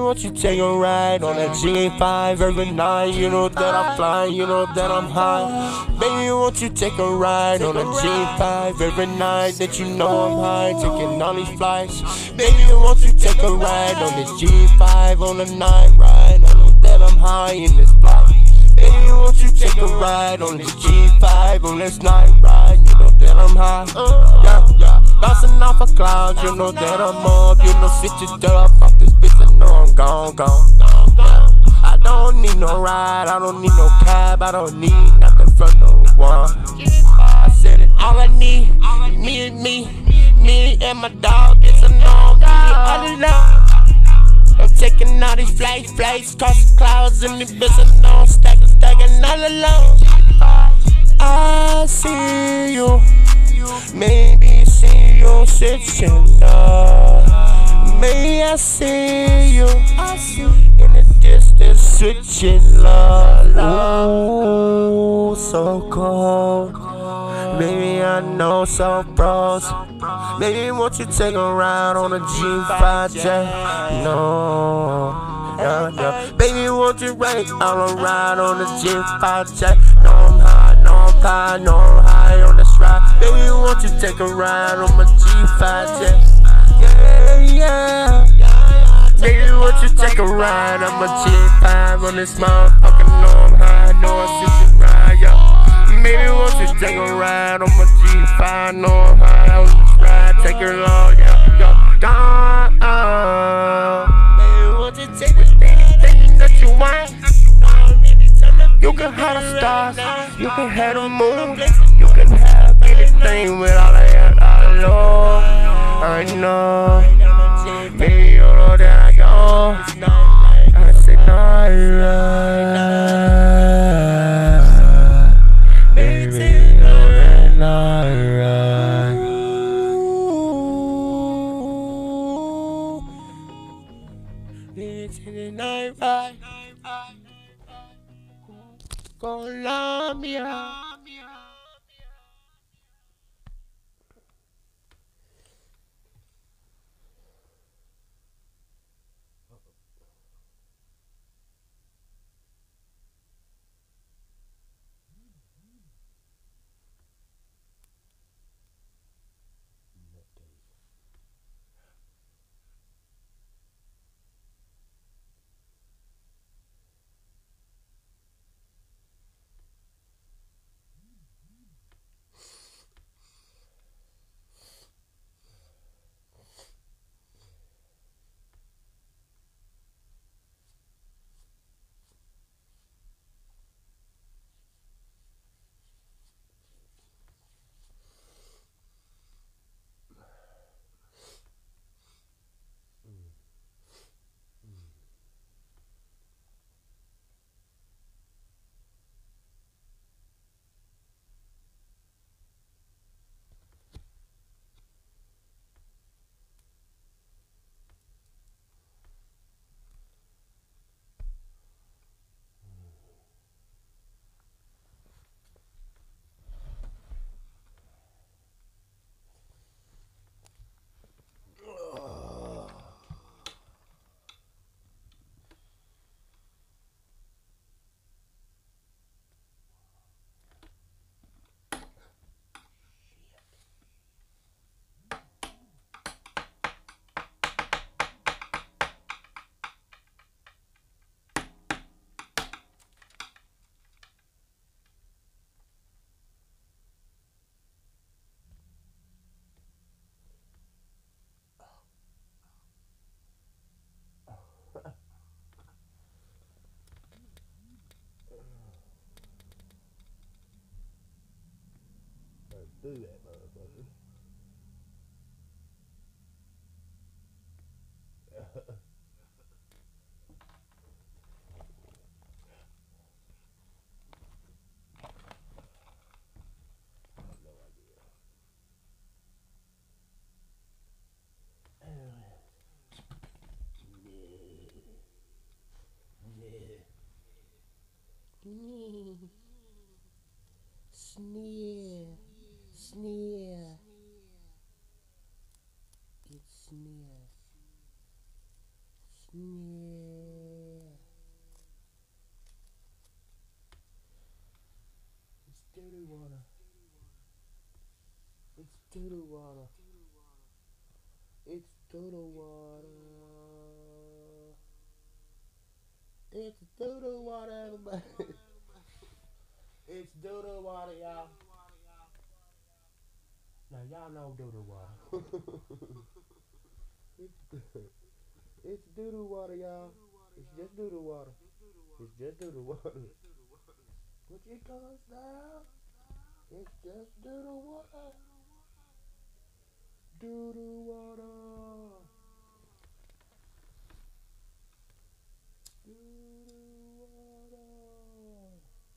won't you take a ride on that G5 every night? You know that I'm flying, you know that I'm high. Baby, won't you take a ride on that G5 every night? That you know I'm high, taking all these flights. Baby, won't you take a ride on this G5 on the night ride? I know that I'm high in this flight. Baby, won't you take a ride on this G5 on this night ride? You know that I'm high, yeah. Bouncing off a cloud, you know that I'm up. You know, switch it up off this bitch, I know I'm gone. I don't need no ride, I don't need no cab, I don't need nothing from no one. I said it, all I need, me and my dog, it's a norm, all alone. I'm taking all these flights, cross the clouds in the bitch, I know I'm stacking all alone. I see you, maybe see you switching up. Maybe I see you in the distance switching love. Ooh, so cold. Maybe I know some bros. Maybe won't you take a ride on a G5 jet? No, yeah. Baby, won't you ride on a ride on a G5 jet? No, I'm high, no, I'm high, no, I'm high on this ride. Baby, won't you take a ride on my G5 jet? Yeah. Baby, won't you take a ride on my G5 on this motherfucker? No, I'm high, no, I'm switching ride, yeah. Baby, won't you take a ride on my G5? No, I'm high on this ride, take it long, yeah. Baby, won't you take anything that you want? You can have the stars, you can have the moon, you can have anything with all of that I know. I know, baby, you know that I go. I say night ride, baby, you know that night ride. It's in the night ride, Colombia. Do that, motherfucker. Sneer. Doodle water. It's doodle water. It's doodle water, everybody. It's doodle water, y'all. Now y'all know doodle water. It's doodle water, y'all. It's just doodle water. It's just doodle water. Put your tongues down. It's just doodle water. Doodle water. Doodle water.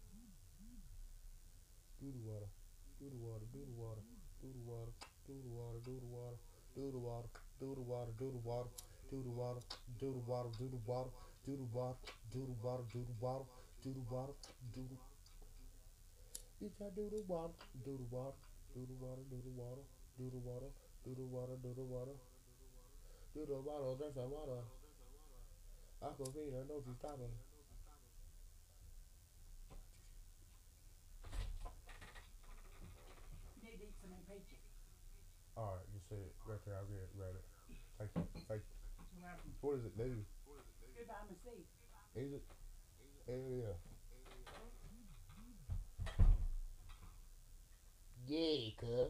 Doodle water. Doodle water. Doodle water. Doodle water. Doodle water. Doodle water. Doodle water. Doodle water. Doodle water. Doodle water. Doodle water. Doodle water. Doodle water. Doodle water. Doodle water. Doodle water. Doodle. It's a doodle water. Doodle water. Doodle water. Doodle water. Doodle water. Doodle water. Doodle water. Doodle water. Drink some water. Aquafina, don't you stop it. Alright, just say it right there. I'll get it ready. Thank you. Thank you. What is it, dude? Good vitamin C. Is it? Hell yeah. Yeah, cuz.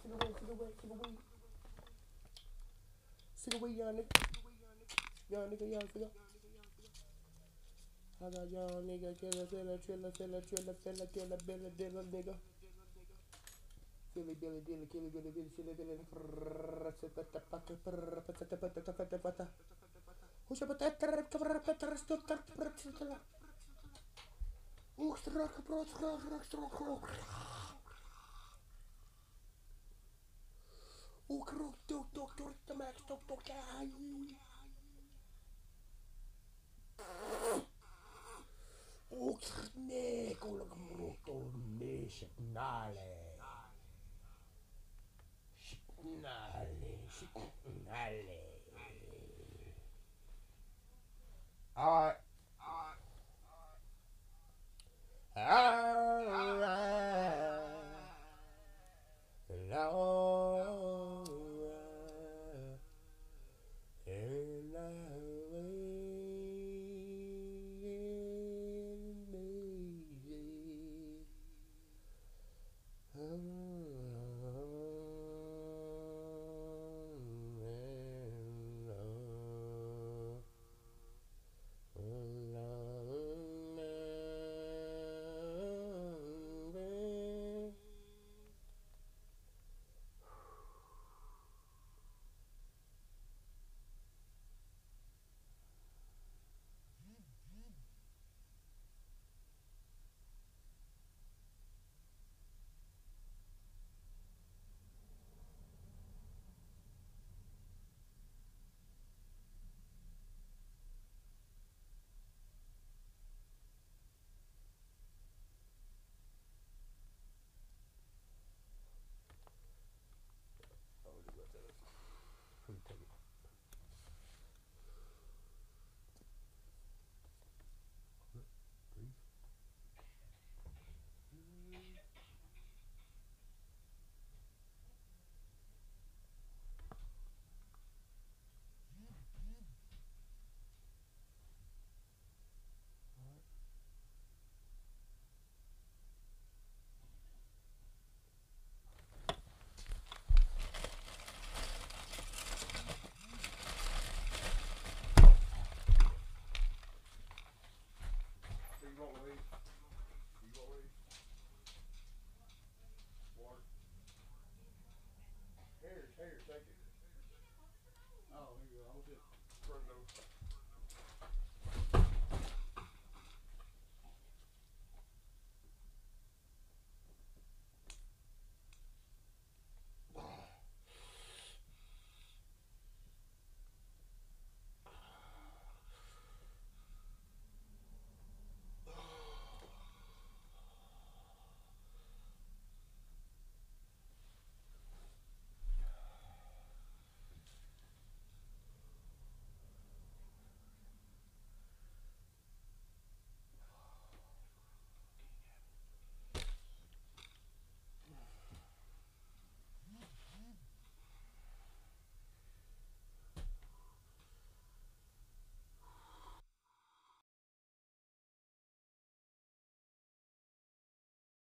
Sick away, young nigga. Young nigga, young nigga. I got young nigga, killer, nigga. Billy, Billy, Billy, Billy, Billy, Billy, Billy, Billy, nee, con lo que bruto, ne, signale. Signale.